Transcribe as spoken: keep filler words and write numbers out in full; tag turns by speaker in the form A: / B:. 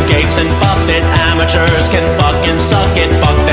A: cakes and buff it. Amateurs can fucking suck it. Fuck